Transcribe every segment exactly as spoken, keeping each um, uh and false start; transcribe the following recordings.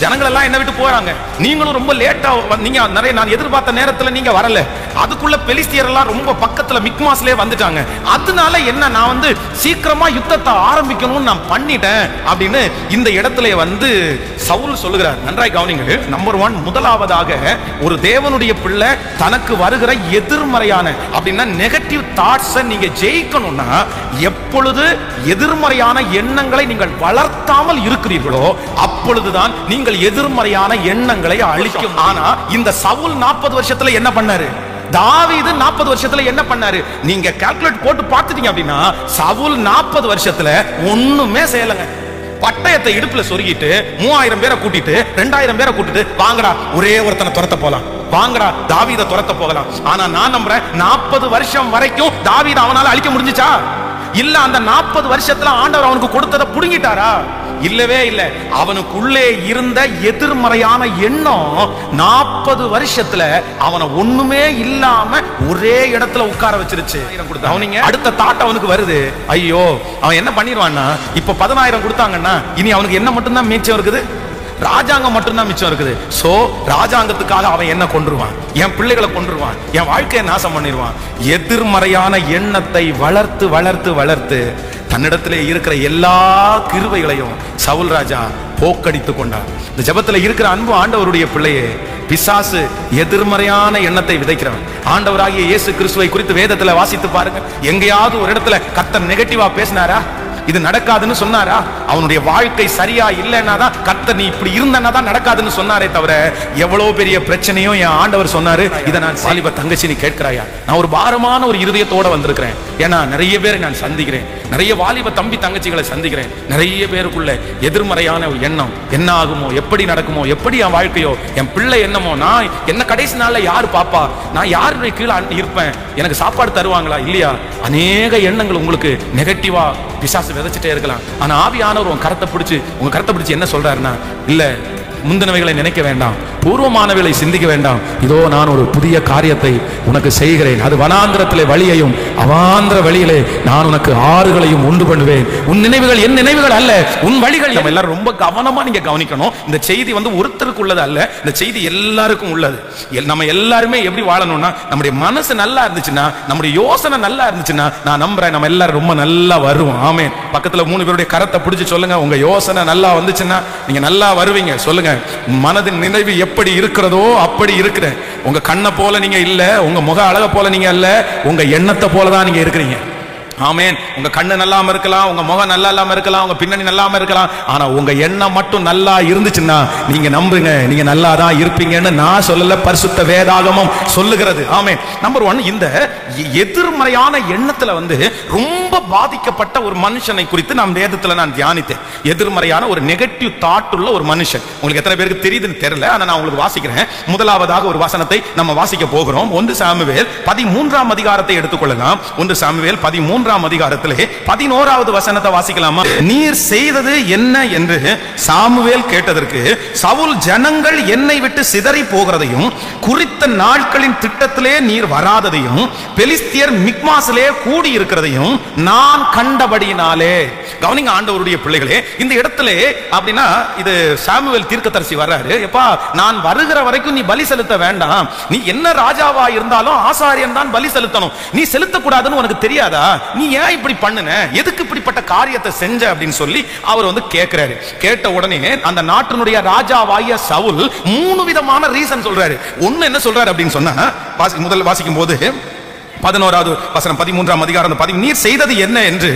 ஜனங்கள் எல்லாம் என்ன விட்டு போறாங்க, நீங்களும் ரொம்ப லேட்டா நீங்க நிறைய நான் எதிர்பார்த்த நேரத்துல நீங்க வரல, அதுக்குள்ள பெலிஸ்தியர் எல்லாம் ரொம்ப பக்கத்துல மிக்மாஸ்லயே வந்துட்டாங்க, அதனால என்ன நான் வந்து சீக்கிரமா யுத்தத்தை ஆரம்பிக்கணும்னு நான் பண்ணிட்டேன் அப்படின்னு இந்த இடத்துல வந்து சவுல் சொல்லுகிறார். நன்றாய் கவனிங்க. நம்பர் ஒன், முதலாவதாக ஒரு தேவனுடைய பிள்ளை தனக்கு வருகிற எதிர்மறையான அப்படின்னா நெகட்டிவ் தாட்ஸை நீங்க ஜெயிக்கணும்னா எப்பொழுது எதிர்மறையான எண்ணங்களை நீங்கள் வளர்த்தாமல் இருக்கிறீர்களோ அப்பொழுதுதான் நீங்கள் எதிர்மறையான எண்ணங்களை அழிக்கும். ஆனா இந்த சவுல் நாற்பது வருஷத்துல என்ன பண்ணாரு, தாவீது நாற்பது வருஷத்துல என்ன பண்ணாரு, நீங்க கால்குலேட் போட்டு பார்த்துட்டீங்க அப்படின்னா சவுல் நாற்பது வருஷத்துல ஒண்ணுமே செய்யலங்க. பட்டயத்தை இடுப்புல சொருகிட்டு மூவாயிரம் பேரை கூட்டிட்டு ரெண்டாயிரம் பேரை கூட்டிட்டு வாங்கடா ஒரே ஒருத்தனை துரத்த போலாம், வாங்கடா தாவீதை துரத்த போகலாம். ஆனா நான் நம்புறேன் நாற்பது வருஷம் வரைக்கும் தாவீதை அவனால அழிக்க முடிஞ்சுச்சா? இல்ல அந்த நாற்பது வருஷத்துல ஆண்டவர் அவனுக்கு கொடுத்ததை புடுங்கிட்டாரா? இல்லவே இல்ல. அவனுக்குள்ளே இருந்த எதிர்மறையான எண்ணம் நாற்பது வருஷத்துல அவனை ஒண்ணுமே இல்லாம ஒரே இடத்துல உட்கார வச்சிருச்சு. அவனிங்க அடுத்த தாட் அவனுக்கு வருது, ஐயோ அவன் என்ன பண்ணிடுவான்னா இப்ப பதினாயிரம் கொடுத்தாங்கன்னா இனி அவனுக்கு என்ன மட்டும்தான் மிச்சம் இருக்குது, ராஜாங்கம் மட்டும்தான் மிச்சம் இருக்குது. சோ ராஜாங்கத்துக்காக அவன் என்ன கொன்றுவான், என் பிள்ளைகளை கொன்றுவான், என் வாழ்க்கையை நாசம் பண்ணிடுவான். எதிர்மறையான எண்ணத்தை வளர்த்து வளர்த்து வளர்த்து தன்னிடத்திலே இருக்கிற எல்லா கிருபைகளையும் சவுல் ராஜா போக்கடித்து கொண்டார். இந்த ஜெபத்துல இருக்கிற அன்பு ஆண்டவருடைய பிள்ளையே, பிசாசு எதிர்மறையான எண்ணத்தை விதைக்கிறவன். ஆண்டவராகிய இயேசு கிறிஸ்துவை குறித்து வேதத்துல வாசித்து பாருங்க. எங்கேயாவது ஒரு இடத்துல கர்த்தர் நெகட்டிவா பேசினாரா, இது நடக்காதுன்னு சொன்னாரா? அவனுடைய வாழ்க்கை சரியா இல்லைன்னா தான் கர்த்தர் நீ இப்படி இருந்தனா தான் நடக்காதுன்னு சொன்னாரே தவிர எவ்வளவு பெரிய பிரச்சனையும் என் ஆண்டவர் சொன்னாரு, இதை நான் வாலிப தங்கச்சி நீ கேட்கிறாயா? நான் ஒரு பாரமான ஒரு இருதயத்தோட வந்திருக்கிறேன். ஏன்னா நிறைய பேரை நான் சந்திக்கிறேன், நிறைய வாலிப தம்பி தங்கச்சிகளை சந்திக்கிறேன். நிறைய பேருக்குள்ள எதிர்மறையான எண்ணம், என்ன ஆகுமோ, எப்படி நடக்குமோ, எப்படி என் வாழ்க்கையோ, என் பிள்ளை என்னமோ, நான் என்ன கடைசி நாள்ல யாரு பாப்பா, நான் யாருடைய கீழே இருப்பேன், எனக்கு சாப்பாடு தருவாங்களா இல்லையா, அநேக எண்ணங்கள் உங்களுக்கு நெகட்டிவா பிசாசு விதைச்சிட்டே இருக்கலாம். ஆனா ஆவியானவர் உங்க கரத்தை பிடிச்சு உங்க கரத்தை பிடிச்சு என்ன சொல்றாருன்னா, இல்ல முந்தினவைகளை நினைக்க வேண்டாம், பூர்வமானவைகளை சிந்திக்க வேண்டாம், இதோ நான் ஒரு புதிய காரியத்தை உனக்கு செய்கிறேன், அது வனாந்திரத்திலே வழியையும் அவாந்திர வழியிலே நான் உனக்கு ஆறுகளையும் உண்டு பண்ணுவேன், உன் நினைவுகள் என் நினைவுகள் அல்ல உன் வழிகள். நம்ம எல்லாரும் ரொம்ப கவனமா நீங்க கவனிக்கணும். இந்த செய்தி வந்து ஒருத்தருக்கு உள்ளது அல்ல, இந்த செய்தி எல்லாருக்கும் உள்ளது. நம்ம எல்லாருமே எப்படி வாழணும்னா, நம்முடைய மனசு நல்லா இருந்துச்சுன்னா, நம்முடைய யோசனை நல்லா இருந்துச்சுன்னா, நான் நம்புறேன் நம்ம எல்லாரும் ரொம்ப நல்லா வருவோம். ஆமென். பக்கத்துல மூணு பேருடைய கரத்தை பிடிச்சு சொல்லுங்க, உங்க யோசனை நல்லா வந்துச்சுன்னா நீங்க நல்லா வருவீங்க. சொல்லுங்க, மனதின் நினைவு எப்படி இருக்கிறதோ அப்படி இருக்கிற. உங்க கண்ணை போல நீங்க இல்ல, உங்க முக அழக போல நீங்க அல்ல, உங்க எண்ணத்தை போலதான் நீங்க இருக்கிறீங்க. ஆமென். உங்க கண்ணு நல்லாம இருக்கலாம், உங்க முகம் நல்லா இல்லாம இருக்கலாம், உங்க பின்னணி நல்லாம இருக்கலாம், ஆனா உங்க எண்ணம் மட்டும் நல்லா இருந்துச்சுன்னா நீங்க நம்புங்க, நீங்க நல்லா தான் இருப்பீங்கன்னு நான் சொல்லல, பரிசுத்த வேதாகமம் சொல்லுகிறது. ஆமென். நம்பர் ஒன், இந்த எதிர்மறையான எண்ணத்துல வந்து ரொம்ப பாதிக்கப்பட்ட ஒரு மனுஷனை குறித்து நான் வேதத்துல நான் தியானித்தேன். எதிர்மறையான ஒரு நெகட்டிவ் தாட் உள்ள ஒரு மனுஷன். உங்களுக்கு எத்தனை பேருக்கு தெரியுதுன்னு தெரியல, ஆனா நான் உங்களுக்கு வாசிக்கிறேன். முதலாவதாக ஒரு வசனத்தை நம்ம வாசிக்க போகிறோம். ஒன்று சாமுவேல் பதிமூன்றாம் அதிகாரத்தை எடுத்துக்கொள்ளலாம். ஒன்று சாமுவேல் பதிமூன்று அதிகாரத்திலே பதினோராவது வசனத்தை வாசிக்கலாமா? நீர் செய்தது என்ன என்று சாமுவேல் கேட்டதற்கு, சவுல் ஜனங்கள் என்னை விட்டு சிதறி போகிறதையும் குறித்த நாட்களின் திட்டத்திலே நீர் வராததையும் பெலிஸ்தியர் மிக்மாஸிலே கூடி இருக்கிறதையும் நான் கண்டபடியினாலே. கவனிங்க ஆண்டவருடைய பிள்ளைகளே, இந்த இடத்துல அப்படின்னா இது சாமுவேல் தீர்க்கதரிசி வர்றாரு. எப்பா, நான் வருகிற வரைக்கும் நீ பலி செலுத்த வேண்டாம், நீ என்ன ராஜாவா இருந்தாலும் ஆசாரியன் தான் பலி செலுத்தணும், நீ செலுத்தக்கூடாதுன்னு உனக்கு தெரியாதா, நீ ஏன் இப்படி பண்ணுன, எதுக்கு இப்படிப்பட்ட காரியத்தை செஞ்ச அப்படின்னு சொல்லி அவர் வந்து கேட்கிறாரு. கேட்ட உடனே அந்த நாட்டினுடைய ராஜாவாகிய சவுல் மூணு விதமான ரீசன் சொல்றாரு. ஒன்னு என்ன சொல்றாரு அப்படின்னு சொன்னா, முதல் வாசிக்கும் போது பதினோராவது வசனம் பதிமூன்றாம் அதிகாரம், நீர் செய்தது என்ன என்று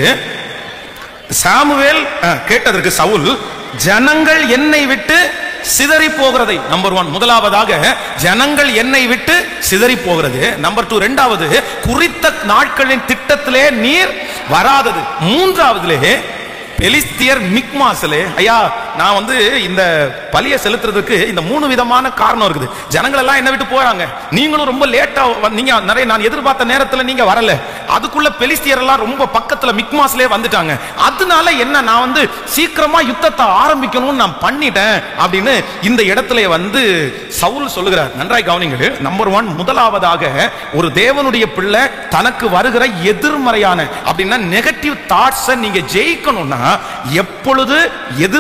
சாமுவேல் கேட்டதற்கு சவுல் ஜனங்கள் என்னை விட்டு சிதறி போகிறதை. நம்பர் ஒன், முதலாவதாக ஜனங்கள் என்னை விட்டு சிதறி போகிறது. நம்பர் டூ, இரண்டாவது குறித்த நாட்களின் திட்டத்திலே நீர் வராதது. மூன்றாவதுலே பெலிஸ்தியர் மிக்மாஸிலே. ஐயா, நான் வந்து இந்த பலியை செலுத்துறதுக்கு இந்த மூணு விதமான காரணம் இருக்குது. ஜனங்கள் எல்லாம் என்ன விட்டு போறாங்க, நீங்களும் ரொம்ப லேட்டா நீங்க நிறைய நான் எதிர்பார்த்த நேரத்துல நீங்க வரல, அதுக்குள்ள பெலிஸ்தியர் எல்லாம் ரொம்ப பக்கத்துல மிக்மாஸ்லயே வந்துட்டாங்க, அதனால என்ன நான் வந்து சீக்கிரமா யுத்தத்தை ஆரம்பிக்கணும்னு நான் பண்ணிட்டேன் அப்படின்னு இந்த இடத்துல வந்து சவுல் சொல்லுகிறார். நன்றாய் கவனிங்க. நம்பர் ஒன், முதலாவதாக ஒரு தேவனுடைய பிள்ளை தனக்கு வருகிற எதிர்மறையான அப்படின்னா நெகட்டிவ் தாட்ஸை நீங்க ஜெயிக்கணும்னா எப்பொழுது எதிர்மறையான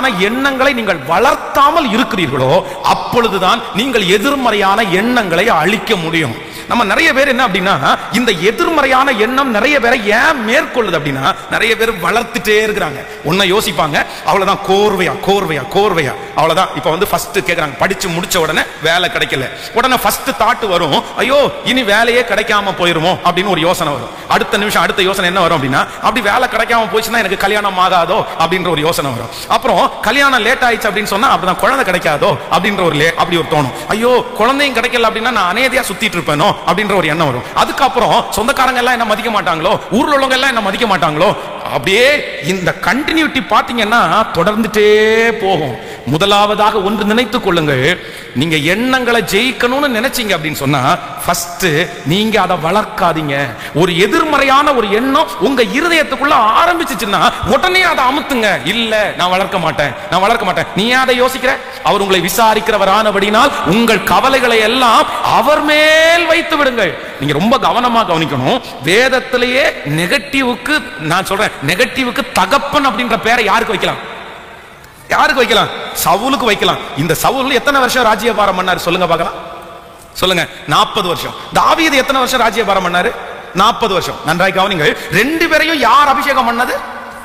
எதிர்மறையான எண்ணங்களை நீங்கள் வளர்த்தாமல் இருக்கிறீர்களோ அப்பொழுதுதான் நீங்கள் எதிர்மறையான எண்ணங்களை அழிக்க முடியும். நம்ம நிறைய பேர் என்ன அப்படின்னா, இந்த எதிர்மறையான எண்ணம் நிறைய பேரை ஏன் மேற்கொள்ளுது அப்படின்னா, நிறைய பேர் வளர்த்துட்டே இருக்கிறாங்க. ஒன்ன யோசிப்பாங்க, அவ்வளவுதான், கோர்வையா கோர்வையா கோர்வையா அவ்வளவுதான். இப்ப வந்து ஃபர்ஸ்ட் கேக்குறாங்க, படிச்சு முடிச்ச உடனே வேலை கிடைக்கல, உடனே ஃபர்ஸ்ட் தாட் வரும், ஐயோ இனி வேலையே கிடைக்காம போயிருமோ அப்படின்னு ஒரு யோசனை வரும். அடுத்த நிமிஷம் அடுத்த யோசனை என்ன வரும் அப்படின்னா, அப்படி வேலை கிடைக்காம போச்சுன்னா எனக்கு கல்யாணம் ஆகாதோ அப்படின்ற ஒரு யோசனை வரும். அப்புறம் கல்யாணம் லேட் ஆயிடுச்சு அப்படின்னு சொன்னா அப்படிதான் குழந்தை கிடைக்காதோ அப்படின்ற ஒரு அப்படி ஒரு தோணும். ஐயோ குழந்தையும் கிடைக்கல அப்படின்னா நான் அநேதியா சுத்திட்டு இருப்பேனோ அப்படின்ற ஒரு எண்ணம் வரும். அதுக்கப்புறம் சொந்தக்காரங்க எல்லாம் என்ன மதிக்க மாட்டாங்களோ, ஊர்ல உள்ளவங்க எல்லாம் என்ன மதிக்க மாட்டாங்களோ, அப்படியே இந்த கண்டினியூட்டி பாத்தீங்கன்னா தொடர்ந்துட்டே போகும். முதலாவதாக ஒன்று நினைத்துக் கொள்ளுங்கள், நீங்க எண்ணங்களை ஜெயிக்கணும்னு நினைச்சீங்க அப்படின்னு சொன்னா ஃபர்ஸ்ட் நீங்க அதை வளர்க்காதீங்க. ஒரு எதிர்மறையான ஒரு எண்ணம் உங்க இருதயத்துக்குள்ள ஆரம்பிச்சுச்சுன்னா உடனே அதை அமுத்துங்க. இல்ல நான் வளர்க்க மாட்டேன், நான் வளர்க்க மாட்டேன். நீ அதை யோசிக்கிற, அவர் உங்களை விசாரிக்கிறவரானபடினால் உங்கள் கவலைகளை எல்லாம் அவர் மேல் வைத்து விடுங்கள். நீங்க ரொம்ப கவனமா கவனிக்கணும். வேதத்திலேயே நெகட்டிவுக்கு, நான் சொல்றேன் நெகட்டிவுக்கு தகப்பன் அப்படின்ற பேரை யாருக்கு வைக்கலாம்? யாருக்கு வைக்கலாம்? சவுலுக்கு வைக்கலாம். இந்த சவுல் எத்தனை வருஷம் ராஜ்யபாரம் பண்ணாரு சொல்லுங்க பார்க்கலாம், சொல்லுங்க. நாற்பது வருஷம். தாவீது எத்தனை வருஷம் ராஜ்யபாரம் பண்ணாரு? நாற்பது வருஷம். நன்றாய் கவனிங்கள். ரெண்டு பேரையும் யார் அபிஷேகம் பண்ணது?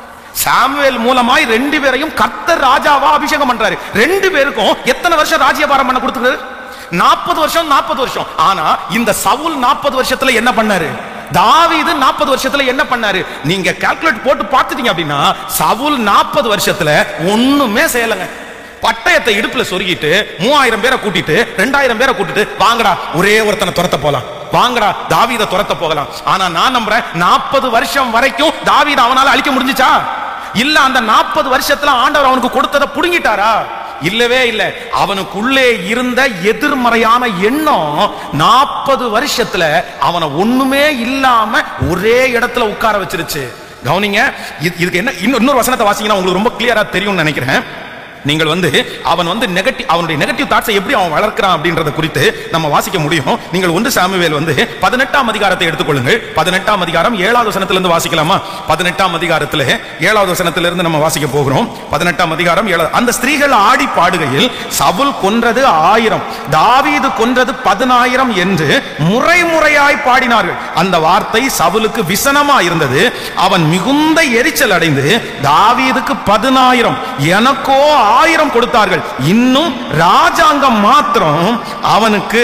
சாமுவேல் மூலமாய் ரெண்டு பேரையும் கர்த்தர் ராஜாவா அபிஷேகம் பண்றாரு. ரெண்டு பேருக்கும் எத்தனை வருஷம் ராஜ்யபாரம் பண்ண கொடுத்துருக்காரு? நாற்பது வருஷம். நாற்பது வருஷம். ஆனா இந்த சவுல் நாற்பது வருஷத்துல என்ன பண்ணாரு? தாவீது நாற்பது வருஷத்துல என்ன பண்ணாரு? நீங்க கால்குலேட் போட்டு பார்த்துட்டீங்க அப்படின்னா சவுல் நாற்பது வருஷத்துல ஒண்ணுமே செய்யலங்க. பட்டயத்தை இடுப்புல சொருகிட்டு மூவாயிரம் பேரை கூட்டிட்டு ரெண்டாயிரம் பேரை கூட்டிட்டு வாங்கடா ஒரே ஒருத்தனை துரத்த போலாம், வாங்கடா தாவீத துரத்த போகலாம். ஆனா நான் நம்புறேன் நாற்பது வருஷம் வரைக்கும் தாவீத அவனால அழிக்க முடிஞ்சுச்சா? இல்ல அந்த நாற்பது வருஷத்துல ஆண்டவர் அவனுக்கு கொடுத்ததை புடுங்கிட்டாரா? இல்லவே இல்ல. அவனுக்குள்ளே இருந்த எதிர்மறையான எண்ணம் நாற்பது வருஷத்துல அவனை ஒண்ணுமே இல்லாம ஒரே இடத்துல உட்கார வச்சிருச்சு. கவனிங்க, இதுக்கு என்ன இன்னொரு வசனத்தை வாசிங்கன்னா உங்களுக்கு ரொம்ப கிளியரா தெரியும்னு நினைக்கிறேன். நீங்கள் வந்து அவன் வந்து நெகட்டிவ், அவனுடைய நெகட்டிவ் தாட்ஸை எப்படி அவன் வளர்க்கிறான் அப்படின்றத குறித்து நம்ம வாசிக்க முடியும். நீங்கள் ஒன்று சாமுவேல் வந்து பதினெட்டாம் அதிகாரத்தை எடுத்துக்கொள்ளுங்கள். பதினெட்டாம் அதிகாரம் ஏழாவது வசனத்திலிருந்து வாசிக்கலாமா? பதினெட்டாம் அதிகாரத்தில் ஏழாவது வசனத்திலிருந்து நம்ம வாசிக்க போகிறோம். பதினெட்டாம் அதிகாரம் ஏழாவது. அந்த ஸ்திரீகள் ஆடி பாடுகையில் சவுல் கொன்றது ஆயிரம், தாவீது கொன்றது பதினாயிரம் என்று முறை முறையாய் பாடினார்கள். அந்த வார்த்தை சவுலுக்கு விசனமா இருந்தது. அவன் மிகுந்த எரிச்சல் அடைந்து தாவீதுக்கு பதினாயிரம், எனக்கோ ஆயிரம் கொடுத்தார்கள், இன்னும் ராஜாங்கம் மாத்திரம் அவனுக்கு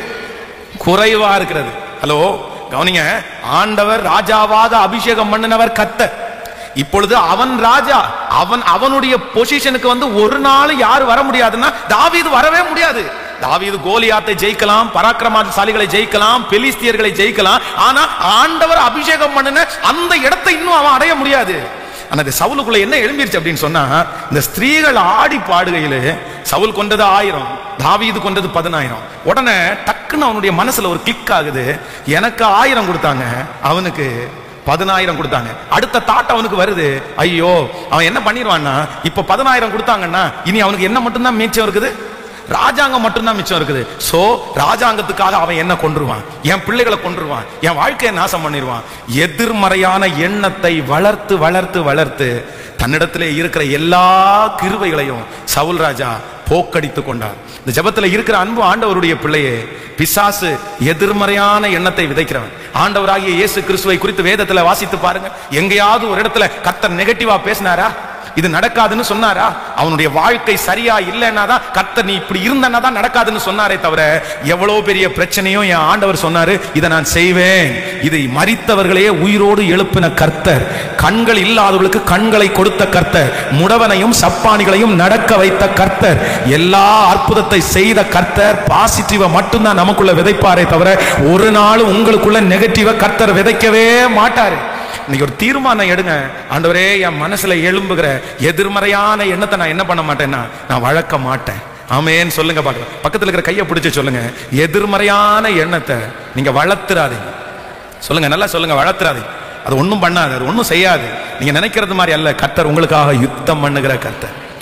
குறைவா இருக்கிறது. ஹலோ கவனிங்க, ஆண்டவர் ராஜாவாக அபிஷேகம் பண்ணினவர் கர்த்தர். இப்பொழுது அவன் ராஜா, அவன் அவனுடைய பொசிஷனுக்கு வந்து ஒரு நாள் யாரு வர முடியாதுன்னா தாவீது வரவே முடியாது. தாவீது கோலியாத்தை ஜெயிக்கலாம், பராக்கிரமசாலிகளை ஜெயிக்கலாம், பெலிஸ்தியர்களை ஜெயிக்கலாம். ஆனா ஆண்டவர் அபிஷேகம் பண்ணின அந்த இடத்தை இன்னும் அவன் அடைய முடியாது. ஆனா சவுலுக்குள்ள என்ன எழும்பிருச்சு அப்படின்னு சொன்னா, இந்த ஸ்திரீகள் ஆடி பாடுகையிலே சவுல் கொண்டது ஆயிரம், தாவீது கொண்டது பதினாயிரம். உடனே டக்குன்னு அவனுடைய மனசுல ஒரு கிளிக் ஆகுது, எனக்கு ஆயிரம் கொடுத்தாங்க, அவனுக்கு பதினாயிரம் கொடுத்தாங்க. அடுத்த தாட் அவனுக்கு வருது, ஐயோ அவன் என்ன பண்ணிடுவான்னா, இப்ப பதினாயிரம் கொடுத்தாங்கன்னா இனி அவனுக்கு என்ன மட்டும்தான் மிச்சம் இருக்குது? ராஜாங்கம் மட்டும்தான் மிச்சம் இருக்குது. சோ ராஜாங்கத்துக்காக அவன் என்ன கொன்றுவான், என் பிள்ளைகளை கொன்றுவான், என் வாழ்க்கையை நாசம் பண்ணிடுவான். எதிர்மறையான எண்ணத்தை வளர்த்து வளர்த்து வளர்த்து தன்னிடத்திலே இருக்கிற எல்லா கிருபைகளையும் சவுல் ராஜா போக்கடித்து கொண்டார். இந்த ஜெபத்துல இருக்கிற அன்பு ஆண்டவருடைய பிள்ளையே, பிசாசு எதிர்மறையான எண்ணத்தை விதைக்கிறவன். ஆண்டவராகிய இயேசு கிறிஸ்துவை குறித்து வேதத்துல வாசித்து பாருங்க. எங்கேயாவது ஒரு இடத்துல கர்த்தர் நெகட்டிவா பேசினாரா? இது நடக்காதுன்னு சொன்னாரா? அவனுடைய வாழ்க்கை சரியா இல்லைன்னா தான் கர்த்தர் நீ இப்படி இருந்தனா தான் நடக்காதுன்னு சொன்னாரே தவிர, எவ்வளவு பெரிய பிரச்சனையும் என் ஆண்டவர் சொன்னாரு, இதை நான் செய்வேன். இதை மரித்தவர்களையே உயிரோடு எழுப்பின கர்த்தர், கண்கள் இல்லாதவர்களுக்கு கண்களை கொடுத்த கர்த்தர், முடவனையும் சப்பானிகளையும் நடக்க வைத்த கர்த்தர், எல்லா அற்புதத்தை செய்த கர்த்தர் பாசிட்டிவ மட்டும்தான் நமக்குள்ள விதைப்பாரே தவிர ஒரு நாள் உங்களுக்குள்ள நெகட்டிவ கர்த்தர் விதைக்கவே மாட்டாரு. இன்னைக்கு ஒரு தீர்மானம் எடுங்க, ஆண்டவரே என் மனசுல எழும்புகிற எதிர்மறையான எண்ணத்தை நான் என்ன பண்ண மாட்டேன்னா நான் வளர்க்க மாட்டேன். ஆமென் சொல்லுங்க பார்க்கலாம். பக்கத்துல இருக்கிற கையை பிடிச்சு சொல்லுங்க, எதிர்மறையான எண்ணத்தை நீங்க வளர்த்துறாதீங்க. சொல்லுங்க, நல்லா சொல்லுங்க, வளர்த்துறாதீங்க. அது ஒன்றும் பண்ணாது, அது ஒன்றும் செய்யாது. நீங்க நினைக்கிறது மாதிரி அல்ல. கர்த்தர் உங்களுக்காக யுத்தம் பண்ணுகிற கர்த்தர்.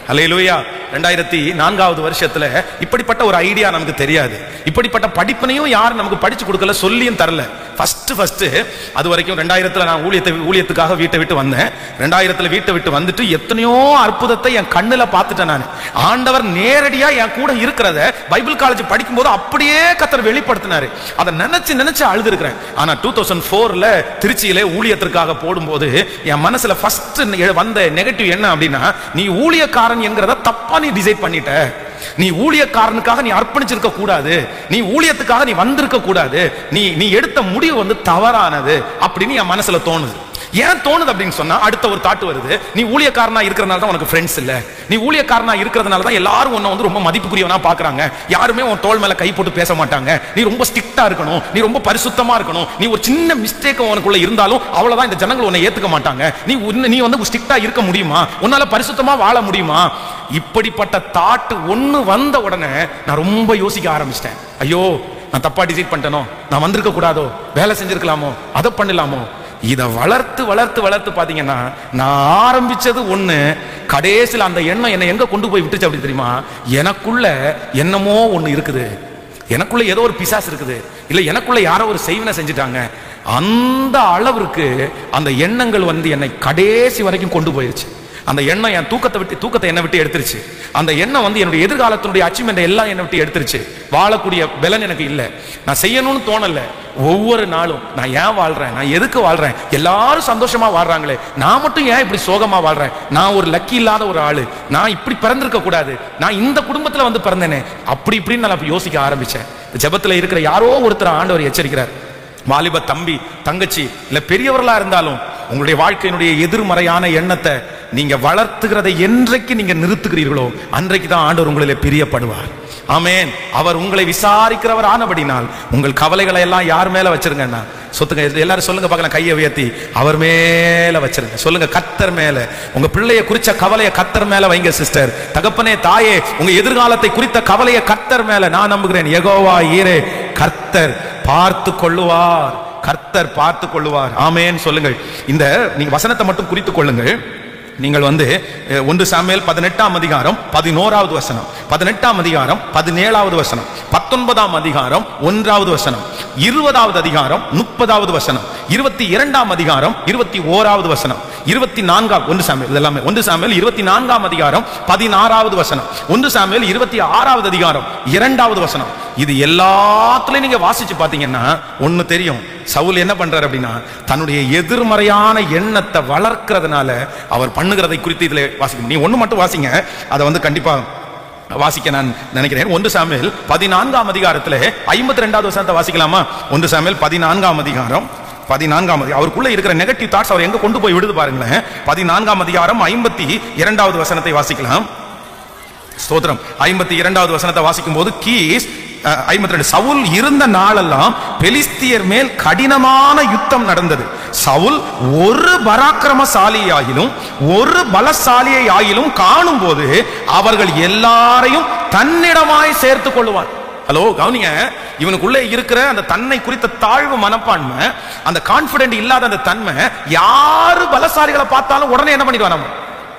அல்லேலூயா. ரெண்டாயிரத்தி நான்காவது வருஷத்துல இப்படிப்பட்ட ஒரு ஐடியா நமக்கு தெரியாது. இப்படிப்பட்ட படிப்பினையும் யாரும் நமக்கு படிச்சு கொடுக்கல, சொல்லியும் தரல. ஃபர்ஸ்ட் ஃபர்ஸ்ட் அது வரைக்கும் ரெண்டாயிரத்துல நான் ஊழியத்தை ஊழியத்துக்காக வீட்டை விட்டு வந்தேன். ரெண்டாயிரத்துல வீட்டை விட்டு வந்துட்டு எத்தனையோ அற்புதத்தை என் கண்ணுல பார்த்துட்டேன். நான் ஆண்டவர் நேரடியா என் கூட இருக்கிறத பைபிள் காலேஜ் படிக்கும் போது அப்படியே கர்த்தர் வெளிப்படுத்தினாரு. அதை நினைச்சு நினைச்சு அழுது இருக்கிறேன். ஆனா டூ தௌசண்ட் போர்ல திருச்சியில ஊழியத்திற்காக போடும்போது என் மனசுல ஃபர்ஸ்ட் வந்த நெகட்டிவ் என்ன அப்படின்னா, நீ ஊழியக்காரன் என்கிறத தப்பா நீ டிசைட் பண்ணிட்ட. நீ ஊழியக்காரனுக்காக நீ அர்ப்பணிச்சிருக்க கூடாது, நீ ஊழியத்துக்காக நீ வந்திருக்க கூடாது, நீ நீ எடுத்த முடிவு வந்து தவறானது அப்படின்னு என் மனசுல தோணுது. ஏன் தோணுது அப்படின்னு சொன்னா, அடுத்த ஒரு தாட்டு வருது, நீ ஊழியக்காரனா இருக்கிறதுனால தான் உனக்கு ஃப்ரெண்ட்ஸ் இல்ல, நீ ஊழியக்காரனா இருக்கிறதுனால தான் எல்லாரும் உன்னை வந்து ரொம்ப மதிப்புக்குரியவனா பாக்குறாங்க, யாருமே உன் தோள் மேல கை போட்டு பேச மாட்டாங்க, நீ ரொம்ப ஸ்ட்ரிக்ட்டா இருக்கணும், நீ ரொம்ப பரிசுத்தமா இருக்கணும், நீ ஒரு சின்ன மிஸ்டேக் உனக்குள்ள இருந்தாலும் அவ்வளவுதான் இந்த ஜனங்கள் உன்னை ஏத்துக்க மாட்டாங்க, நீ நீ வந்து ஸ்ட்ரிக்ட்டா இருக்க முடியுமா, உன்னால பரிசுத்தமா வாழ முடியுமா? இப்படிப்பட்ட தாட்டு ஒண்ணு வந்த உடனே நான் ரொம்ப யோசிக்க ஆரம்பிச்சிட்டேன். ஐயோ, நான் தப்பா டிசைட் பண்ணிட்டேனோ, நான் வந்திருக்க கூடாதோ, வேலை செஞ்சிருக்கலாமோ, அதை பண்ணலாமோ. இதை வளர்த்து வளர்த்து வளர்த்து பாத்தீங்கன்னா, நான் ஆரம்பிச்சது ஒண்ணு, கடைசியில் அந்த எண்ணம் என்னை எங்க கொண்டு போய் விட்டுச்சு அப்படி தெரியுமா? எனக்குள்ள என்னமோ ஒண்ணு இருக்குது, எனக்குள்ள ஏதோ ஒரு பிசாசு இருக்குது, இல்ல எனக்குள்ள யாரோ ஒரு செய்வினை செஞ்சுட்டாங்க. அந்த அளவிற்கு அந்த எண்ணங்கள் வந்து என்னை கடைசி வரைக்கும் கொண்டு போயிருச்சு. அந்த எண்ணம் என் தூக்கத்தை விட்டு தூக்கத்தை என்னை விட்டு எடுத்துருச்சு. அந்த எண்ணம் வந்து என்னுடைய எதிர்காலத்தினுடைய அச்சீவ்மெண்ட் எல்லாம் என்னை விட்டு எடுத்துருச்சு. வாழக்கூடிய பலன் எனக்கு இல்லை, நான் செய்யணும்னு தோணல. ஒவ்வொரு நாளும் நான் ஏன் வாழ்றேன், நான் எதுக்கு வாழ்றேன், எல்லாரும் சந்தோஷமா வாழ்றாங்களே, நான் மட்டும் ஏன் இப்படி சோகமா வாழ்றேன், நான் ஒரு லக்கி இல்லாத ஒரு ஆளு, நான் இப்படி பிறந்திருக்க கூடாது, நான் இந்த குடும்பத்துல வந்து பிறந்தேனே, அப்படி இப்படின்னு நான் யோசிக்க ஆரம்பிச்சேன். ஜெபத்துல இருக்கிற யாரோ ஒருத்தர் ஆண்டவர் எச்சரிக்கிறார். வாலிப தம்பி தங்கச்சி இல்ல பெரியவர்களா இருந்தாலும் உங்களுடைய வாழ்க்கையினுடைய எதிர்மறையான எண்ணத்தை நீங்க வளர்த்துகிறதை என்றைக்கு நீங்க நிறுத்துகிறீர்களோ அன்றைக்கு தான் ஆண்டவர் உங்களிலே பிரியப்படுவார். ஆமென். அவர் உங்களை விசாரிக்கிறவர் ஆனபடினால் உங்கள் கவலைகளை எல்லாம் யார் மேல வச்சிருங்கன்னா, சொத்துங்க எல்லாரும் சொல்லுங்க பார்க்கலாம், கையை உயர்த்தி அவர் மேல வச்சிருங்க. சொல்லுங்க, கர்த்தர் மேல. உங்க பிள்ளைய குறிச்ச கவலையை கர்த்தர் மேல வைங்க சிஸ்டர். தகப்பனே, தாயே, உங்க எதிர்காலத்தை குறித்த கவலையை கர்த்தர் மேல நான் நம்புகிறேன். யெகோவா ஈரே, கர்த்தர் பார்த்து கொள்ளுவார், கர்த்தர் பார்த்து கொள்ளுவார். ஆமென் சொல்லுங்கள். இந்த நீங்க வசனத்தை மட்டும் குறித்துக் கொள்ளுங்கள். நீங்கள் வந்து ஒன்று சாமுவேல் பதினெட்டாம் அதிகாரம் பதினோராவது வசனம், பதினெட்டாம் அதிகாரம் பதினேழாவது வசனம், பத்தொன்பதாம் அதிகாரம் ஒன்றாவது வசனம், இருபதாவது அதிகாரம் முப்பதாவது வசனம், இருபத்தி இரண்டாம் அதிகாரம் இருபத்தி ஓராவது வசனம், இருபத்தி நான்காம் ஒன்று சாமுவேல் இதெல்லாமே ஒன்று சாமுவேல் இருபத்தி நான்காம் அதிகாரம் பதினாறாவது வசனம், ஒன்று சாமுவேல் இருபத்தி ஆறாவது அதிகாரம் இரண்டாவது வசனம். இது எல்லாத்துலயும் நீங்க வாசிச்சு பாத்தீங்கன்னா ஒண்ணு தெரியும். சவுல் என்ன பண்றாரு அப்படின்னா, தன்னுடைய எதிர்மறையான எண்ணத்தை வளர்க்கிறதுனால அவர் பண்ணுகிறதை குறித்து இதுல வாசிக்கணும். நீ ஒண்ணு மட்டும் வாசிங்க, அதை வந்து கண்டிப்பா வாசிக்க நான் நினைக்கிறேன். ஒன்று சாமுவேல் பதினான்காம் அதிகாரத்துல ஐம்பத்தி ரெண்டாவது வசனத்தை வாசிக்கலாமா? ஒன்று சாமுவேல் பதினான்காம் அதிகாரம் பதினான்காம் அதிகாரம் அவருக்குள்ள இருக்கிற நெகட்டிவ் தாட்ஸ் அவர் எங்க கொண்டு போய் விடுது பாருங்களேன். பதினான்காம் அதிகாரம் ஐம்பத்தி இரண்டாவது வசனத்தை வாசிக்கலாம். ஸ்தோத்திரம். ஐம்பத்தி இரண்டாவது வசனத்தை வாசிக்கும் போது கீஸ் ஐம்பத்தி ரெண்டு சவுல் இருந்த நாளெல்லாம் பெலிஸ்தியர் மேல் கடினமான யுத்தம் நடந்தது. சவுல் ஒரு பராக்கிரமசாலியாயிலும் ஒரு பலசாலியை ஆயிலும் காணும் போது அவர்கள் எல்லாரையும் தன்னிடமாய் சேர்த்துக் கொள்ளுவான். ஹலோ, கவனிங்க. இவனுக்குள்ளே இருக்கிற அந்த தன்னை குறித்த தாழ்வு மனப்பான்மை, அந்த கான்பிடென்ட் இல்லாத அந்த தன்மை, யாரு பலசாலிகளை பார்த்தாலும் உடனே என்ன பண்ணிடுவான்?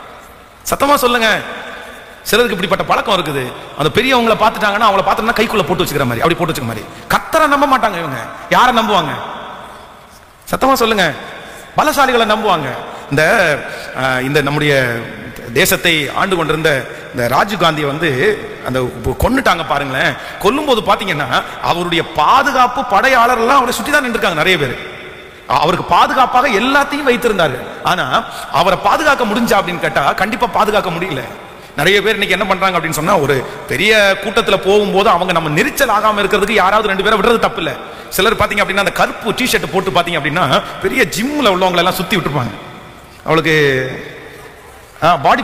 சத்தமா சொல்லுங்க. சிலருக்கு இப்படிப்பட்ட பழக்கம் இருக்குது. அந்த பெரியவங்களை பார்த்துட்டாங்கன்னா அவங்கள பார்த்துட்டா கைக்குள்ள போட்டு வச்சுக்கிற மாதிரி, அப்படி போட்டு வச்சுக்க மாதிரி. கர்த்தரை நம்ப மாட்டாங்க இவங்க. யாரை நம்புவாங்க? சத்தமா சொல்லுங்க. பலசாலிகளை நம்புவாங்க. இந்த இந்த நம்முடைய தேசத்தை ஆண்டு கொண்டிருந்த இந்த ராஜீவ் காந்தியை வந்து அந்த கொன்னுட்டாங்க பாருங்களேன். கொல்லும் போது பாத்தீங்கன்னா அவருடைய பாதுகாப்பு படையாளர் எல்லாம் அவரை சுற்றி தான் நின்றுருக்காங்க. நிறைய பேர் அவருக்கு பாதுகாப்பாக எல்லாத்தையும் வைத்திருந்தாரு. ஆனா அவரை பாதுகாக்க முடிஞ்சா அப்படின்னு கேட்டா கண்டிப்பா பாதுகாக்க முடியல. நிறைய பேர் இன்னைக்கு என்ன பண்றாங்க அப்படின்னு சொன்னா, ஒரு பெரிய கூட்டத்துல போகும்போது அவங்க நம்ம நெரிச்சல் ஆகாம இருக்கிறதுக்கு யாராவது ரெண்டு பேரை விடுறது தப்பு இல்ல. சிலர் பாத்தீங்க அப்படின்னா அந்த கருப்பு டி ஷர்ட் போட்டு பாத்தீங்க அப்படின்னா பெரிய ஜிம்ல உள்ளவங்களை எல்லாம் சுத்தி விட்டுருப்பாங்க. அவளுக்கு பாடி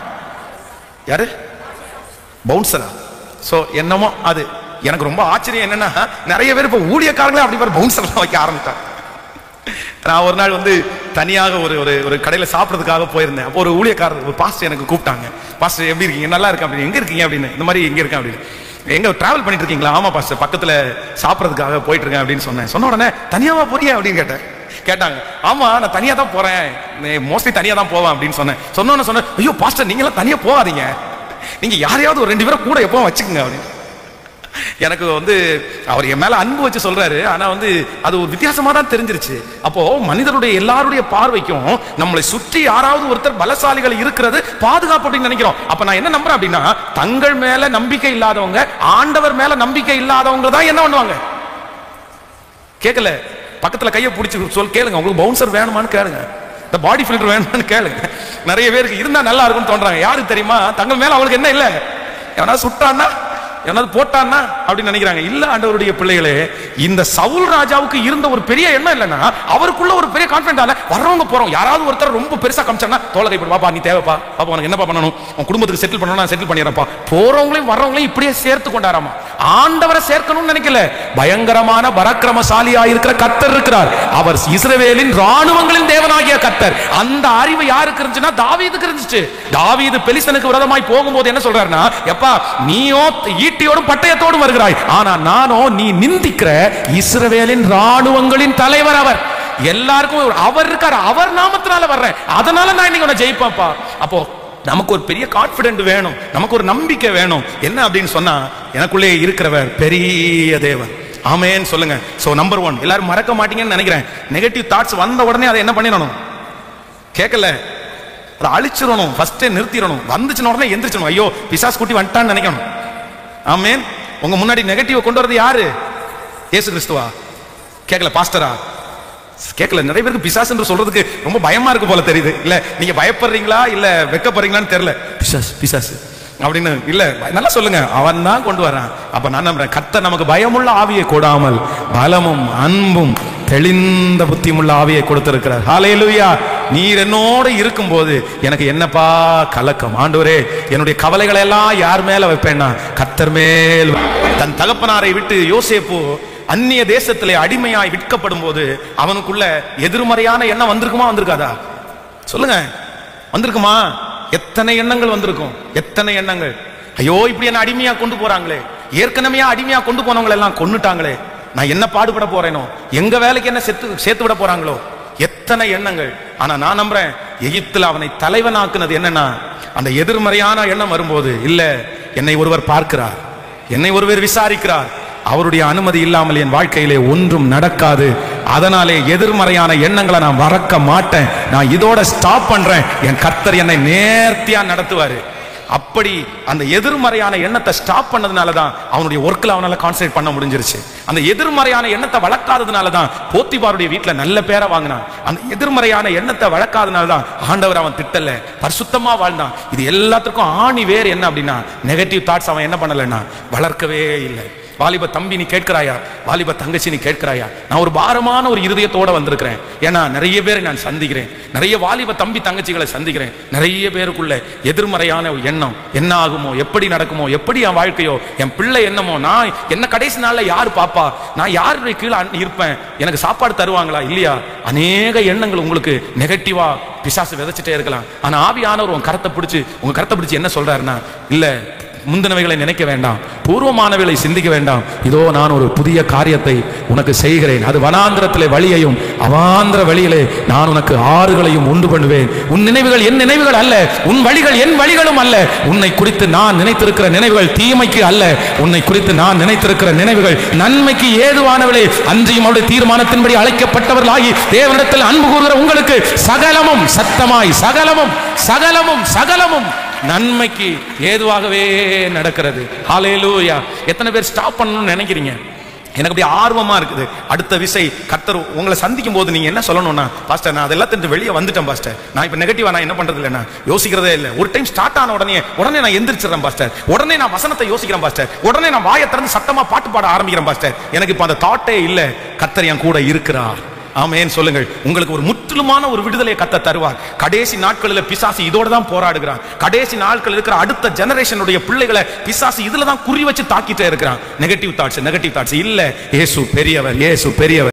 யாரு பவுன்சரா? சோ என்னமோ அது எனக்கு ரொம்ப ஆச்சரியம் என்னன்னா, நிறைய பேர் இப்ப ஊழியக்காரங்களே அப்படி பேர் பவுன்சர் வைக்க ஆரம்பித்தாங்க. நான் ஒரு நாள் வந்து தனியாக ஒரு ஒரு கடையில் சாப்பிட்றதுக்காக போயிருந்தேன். அப்போ ஒரு ஊழியக்காரர் ஒரு பாஸ்டர் எனக்கு கூப்பிட்டாங்க. பாஸ்டர் எப்படி இருக்கீங்க? நல்லா இருக்கேன் அப்படின்னு. எங்க இருக்கீங்க அப்படின்னு. இந்த மாதிரி எங்க இருக்கேன் அப்படின்னு. எங்க டிராவல் பண்ணிட்டு இருக்கீங்களா? ஆமா பாஸ்டர், பக்கத்துல சாப்பிட்றதுக்காக போயிட்டு இருக்கேன் அப்படின்னு சொன்னேன். சொன்ன உடனே தனியாவா போறியா அப்படின்னு கேட்டேன். கேட்டாங்க. ஆமா நான் தனியா தான் போறேன், மோஸ்ட்லி தனியா தான் போவேன் அப்படின்னு சொன்னேன். சொன்னோன்னு சொன்னேன், ஐயோ பாஸ்டர் நீங்க எல்லாம் தனியா போகாதீங்க, நீங்க யாரையாவது ஒரு ரெண்டு பேரும் கூட எப்போ வச்சுக்கோங்க அப்படின்னு. எனக்கு வந்து அவர் என் மேல அன்பு வச்சு சொல்றாரு, ஆனா வந்து அது ஒரு வித்தியாசமா தான் தெரிஞ்சிருச்சு. அப்போ மனிதருடைய எல்லாருடைய பார்வைக்கும் நம்மளை சுற்றி யாராவது ஒருத்தர் பலசாலிகள் இருக்கிறது பாதுகாப்பு அப்படின்னு நினைக்கிறோம். அப்ப நான் என்ன நம்புறேன் அப்படின்னா, தங்கள் மேல நம்பிக்கை இல்லாதவங்க, ஆண்டவர் மேல நம்பிக்கை இல்லாதவங்க தான் என்ன பண்ணுவாங்க? கேட்கல, பக்கத்துல கையை பிடிச்சி சொல் கேளுங்க, உங்களுக்கு பவுன்சர் வேணுமான்னு கேளுங்க, இந்த பாடி ஃபில்டர் வேணுமான்னு கேளுங்க. நிறைய பேருக்கு இருந்தா நல்லா இருக்கும்னு தோன்றாங்க. யாருக்கு தெரியுமா? தங்கள் மேல அவங்களுக்கு என்ன இல்லை, எவனா சுட்டான்னா எவனாவது போட்டான்னா அப்படின்னு நினைக்கிறாங்க. இல்ல ஆண்டவருடைய பிள்ளைகளே, இந்த சவுல் ராஜாவுக்கு இருந்த ஒரு பெரிய எண்ணம் இல்லைன்னா, அவருக்குள்ள ஒரு பெரிய கான்ஃபிடன்ட் ஆல வரவங்க போறோம், யாராவது ஒருத்தர் ரொம்ப பெருசா காமிச்சாங்கன்னா தோலை கைப்படி, பாப்பா நீ தேவைப்பா, பாப்பா உனக்கு என்னப்பா பண்ணணும், உன் குடும்பத்துக்கு செட்டில் பண்ணணும், நான் செட்டில் பண்ணிடுறப்பா. போறவங்களையும் வர்றவங்களையும் இப்படியே சேர்த்து கொண்டாராமா. ஆண்டவரை சேர்க்கணும்னு நினைக்கல, பயங்கரமான பராக்கிரமசாலியா இருக்கிற கர்த்தர் இருக்கிறார், அவர் இஸ்ரவேலின் ராணுவங்களின் தேவனாகிய கர்த்தர். அந்த அறிவு யாருக்கு இருந்துச்சுன்னா தாவீதுக்கு இருந்துச்சு. தாவீது பெலிஸ்தனுக்கு விரோதமாய் போகும்போது என்ன சொல்றாருன்னா, எப்பா நீயோ ஈட்டியோடும் பட்டயத்தோடும் வருகிறாய், ஆனா நானோ நீ நிந்திக்கிற இஸ்ரவேலின் ராணுவங்களின் தலைவர் அவர். எல்லாருக்கும் அவர் இருக்கார், அவர் நாமத்தினால வர்றேன், அதனால நான் இன்னைக்கு உன்னை ஜெயிப்பேன்ப்பா. அப்போ நமக்கு ஒரு பெரிய கான்பிடென்ட் வேணும், நமக்கு ஒரு நம்பிக்கை வேணும். என்ன அப்படின்னு சொன்னா, எனக்குள்ளே இருக்கிறவர் பெரிய தேவன். ஆமென் சொல்லுங்க. சோ நம்பர் ஒன், எல்லாரும் மறக்க மாட்டீங்கன்னு நினைக்கிறேன், நெகட்டிவ் தாட்ஸ் வந்த உடனே அதை என்ன பண்ணிடணும்? கேட்கல, அதை அழிச்சிடணும், ஃபர்ஸ்டே நிறுத்திடணும். வந்துச்சுன உடனே எந்திரிச்சணும், ஐயோ பிசாசு குட்டி வந்துட்டான்னு நினைக்கணும். ஆமென். உங்க முன்னாடி நெகட்டிவ் கொண்டு வரது யாரு? இயேசு கிறிஸ்துவா? கேட்கல, பாஸ்டரா? கேட்கல. நிறைய பேருக்கு பிசாசு என்று சொல்றதுக்கு ரொம்ப பயமா இருக்கு போல தெரியுது. இல்ல நீங்க பயப்படுறீங்களா இல்ல வெக்கப்படுறீங்களான்னு தெரியல. பிசாசு பிசாசு அப்படின்னு இல்ல, நல்லா சொல்லுங்க, அவன் தான் கொண்டு வரான். அப்ப நான் நம்புறேன், கர்த்தர் நமக்கு பயமுள்ள ஆவியை கொடாமல் பலமும் அன்பும் தெளிந்த புத்தியுமுள்ள ஆவியை கொடுத்திருக்கிறார். ஹல்லேலூயா. நீர் என்னோட இருக்கும் போது எனக்கு என்னப்பா கலக்கம். ஆண்டவரே, என்னுடைய கவலைகளை எல்லாம் யார் மேல வைப்பேன்னா கர்த்தர் மேல். தன் தகப்பனாரை விட்டு யோசேப்பு அந்நிய தேசத்திலே அடிமையாய் விற்கப்படும் போது அவனுக்குள்ள எதிர்மறையான எண்ணம் வந்திருக்குமா வந்திருக்காதா? சொல்லுங்க, வந்திருக்குமா? எத்தனை எண்ணங்கள் வந்திருக்கும், எத்தனை எண்ணங்கள். ஐயோ இப்படி என்ன அடிமையா கொண்டு போறாங்களே, ஏற்கனவே அடிமையா கொண்டு போனவங்களை எல்லாம் கொன்னுட்டாங்களே, நான் என்ன பாடுபட போறேனோ, எங்க வேலைக்கு என்ன சேர்த்து சேர்த்து விட போறாங்களோ, எத்தனை எண்ணங்கள். ஆனா நான் நம்புறேன், எகிப்துல அவனை தலைவனாக்குனது என்னன்னா, அந்த எதிர்மறையான எண்ணம் வரும்போது, இல்ல என்னை ஒருவர் பார்க்கிறார், என்னை ஒருவர் விசாரிக்கிறார், அவருடைய அனுமதி இல்லாமல் என் வாழ்க்கையிலே ஒன்றும் நடக்காது, அதனாலே எதிர்மறையான எண்ணங்களை நான் மறக்க மாட்டேன், நான் இதோட ஸ்டாப் பண்றேன், என் கர்த்தர் என்னை நேர்த்தியா நடத்துவாரு. அப்படி அந்த எதிர்மறையான எண்ணத்தை ஸ்டாப் பண்ணதுனாலதான் அவனுடைய ஒர்க்ல அவனால கான்சென்ட்ரேட் பண்ண முடிஞ்சிருச்சு. அந்த எதிர்மறையான எண்ணத்தை வளர்க்காததுனாலதான் போத்திபாருடைய வீட்டுல நல்ல பேரை வாங்கினான். அந்த எதிர்மறையான எண்ணத்தை வளர்க்காதனாலதான் ஆண்டவர் அவன் திட்டல, பரிசுத்தமா வாழ்ந்தான். இது எல்லாத்துக்கும் ஆணி வேறு என்ன அப்படின்னா, நெகட்டிவ் தாட்ஸ் அவன் என்ன பண்ணலன்னா வளர்க்கவே இல்லை. வாலிப தம்பி நீ கேட்கிறாயா, வாலிப தங்கச்சி நீ கேட்கிறாயா, நான் ஒரு பாரமான ஒரு இருதயத்தோட வந்திருக்கிறேன். ஏன்னா நிறைய பேரை நான் சந்திக்கிறேன், நிறைய வாலிப தம்பி தங்கச்சிகளை சந்திக்கிறேன். நிறைய பேருக்குள்ள எதிர்மறையான எண்ணம், என்ன ஆகுமோ, எப்படி நடக்குமோ, எப்படி என் வாழ்க்கையோ, என் பிள்ளை என்னமோ, நான் என்ன கடைசி நாள்ல யாரு பாப்பா, நான் யாருடைய கீழே இருப்பேன், எனக்கு சாப்பாடு தருவாங்களா இல்லையா, அநேக எண்ணங்கள் உங்களுக்கு நெகட்டிவா பிசாசு விதைச்சிட்டே இருக்கலாம். ஆனா ஆவியானவர் உங்க கரத்தை பிடிச்சு உங்க கரத்தை பிடிச்சு என்ன சொல்றாருன்னா, இல்ல முந்தினவைகளை நினைக்க வேண்டாம், பூர்வமானவைகளை சிந்திக்க வேண்டாம், இதோ நான் ஒரு புதிய காரியத்தை உனக்கு செய்கிறேன், அது வனாந்திரத்திலே வழியையும் அவாந்திர வழியிலே நான் உனக்கு ஆறுகளையும் உண்டு பண்ணுவேன். உன் நினைவுகள் என் நினைவுகள் அல்ல, உன் வழிகள் என் வழிகளும் அல்ல, உன்னை குறித்து நான் நினைத்திருக்கிற நினைவுகள் தீமைக்கு அல்ல, உன்னை குறித்து நான் நினைத்திருக்கிற நினைவுகள் நன்மைக்கு ஏதுவானவளே. அன்றையும் அவருடைய தீர்மானத்தின்படி அழைக்கப்பட்டவர்களாகி தேவனிடத்தில் அன்பு கூறுகிற உங்களுக்கு சகலமும் சத்தமாய் சகலமும் சகலமும் சகலமும் நன்மைக்கு ஏதுவாகவே நடக்கிறது. ஹல்லேலூயா. எத்தனை பேர் ஸ்டாப் பண்ணணும்னு நினைக்கிறீங்க? எனக்கு அப்படி ஆர்வமா இருக்குது. அடுத்த விசை கர்த்தர் உங்களை சந்திக்கும் போது நீங்க என்ன சொல்லணும்னா, பாஸ்டர் நான் அதெல்லாம் வெளியே வந்துட்டேன் பாஸ்டர், நான் இப்ப நெகட்டிவா நான் என்ன பண்றது இல்லைன்னா யோசிக்கிறதே இல்லை. ஒரு டைம் ஸ்டார்ட் ஆன உடனே உடனே நான் எந்திரிச்சிடறேன் பாஸ்டர், உடனே நான் வசனத்தை யோசிக்கிறேன் பாஸ்டர், உடனே நான் வாயை திறந்து சத்தமா பாட்டு பாட ஆரம்பிக்கிறேன் பாஸ்டர், எனக்கு இப்ப அந்த தாட்டே இல்லை. கர்த்தர் என் கூட இருக்கிறார். ஆமென் சொல்லுங்கள். உங்களுக்கு ஒரு முற்றிலுமான ஒரு விடுதலையை கர்த்தர் தருவார். கடைசி நாட்களில் பிசாசு இதோட தான் போராடுகிறான். கடைசி நாட்கள் இருக்கிற அடுத்த ஜெனரேஷனுடைய பிள்ளைகளை பிசாசு இதுல தான் குறி வச்சு தாக்கிட்டே இருக்கிறான். நெகட்டிவ் தாட்ஸ் நெகட்டிவ் தாட்ஸ் இல்ல, இயேசு பெரியவர், இயேசு பெரியவர்.